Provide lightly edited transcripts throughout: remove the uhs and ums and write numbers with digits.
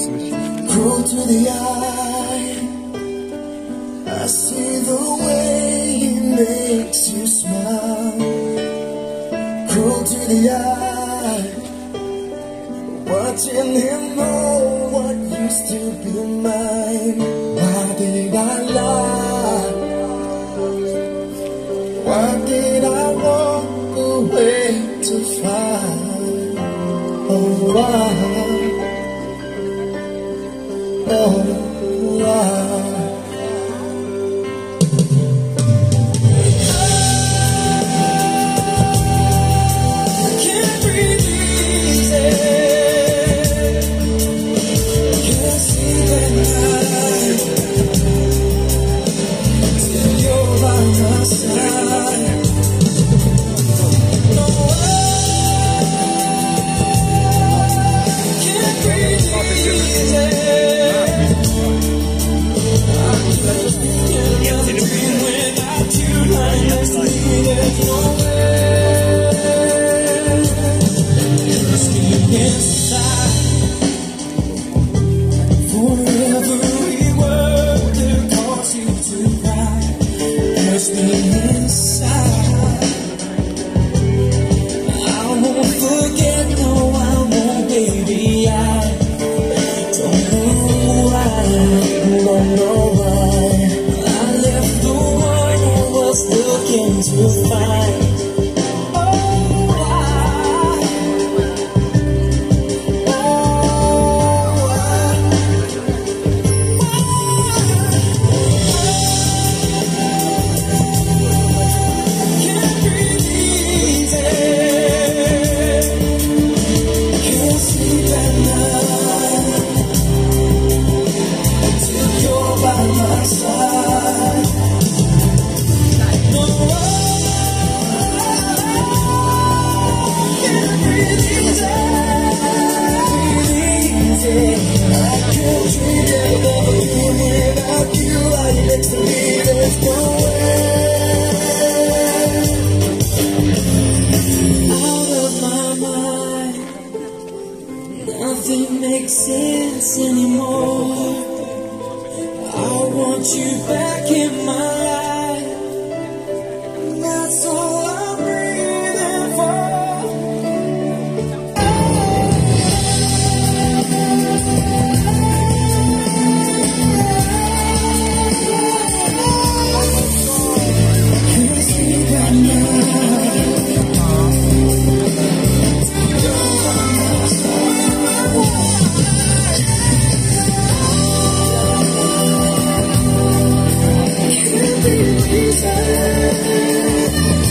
Cruel to the eye, I see the way he makes you smile. Cruel to the eye, watching him know what used to be mine. Why did I lie? Why did I walk away to find? Oh, why? Oh, why? To find. Nothing makes sense anymore. I want you back in my life. That's all I'm breathing for. Can't sleep at night.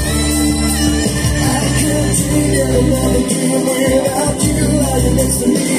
I can't dream without you, lying next to me.